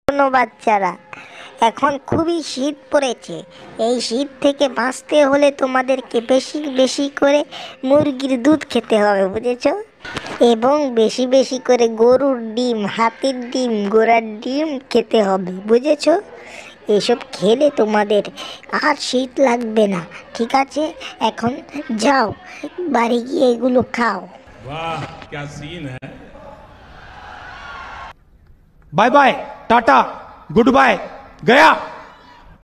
শোনো বাচ্চারা, এখন খুবই শীত পড়েছে। এই শীত থেকে বাঁচতে হলে তোমাদেরকে বেশি বেশি করে মুরগির দুধ খেতে হবে, বুঝেছো? এবং বেশি বেশি করে গরুর ডিম, হাতির ডিম, ঘোড়ার ডিম খেতে হবে, বুঝেছো? এসব খেলে তোমাদের আর শীত লাগবে না। ঠিক আছে, এখন যাও, বাড়ি গিয়ে এগুলো খাও। वाह क्या सीन है। Bye bye, tata, goodbye, गया।